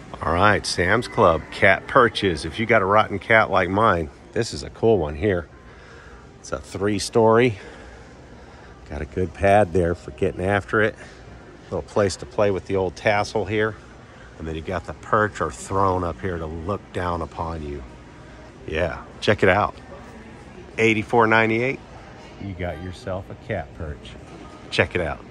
All right, Sam's Club, cat perches. If you got a rotten cat like mine, this is a cool one here. It's a 3-story. Got a good pad there for getting after it. Little place to play with the old tassel here. And then you got the perch or throne up here to look down upon you. Yeah, check it out. $84.98. You got yourself a cat perch. Check it out.